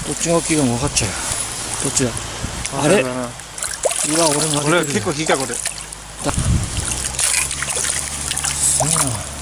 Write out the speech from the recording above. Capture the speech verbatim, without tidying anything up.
どっちが大きいかも分かっちゃうよ。どっちだ。あれ、うわ、俺負けてる。 俺結構引いたこれ。 そうなの。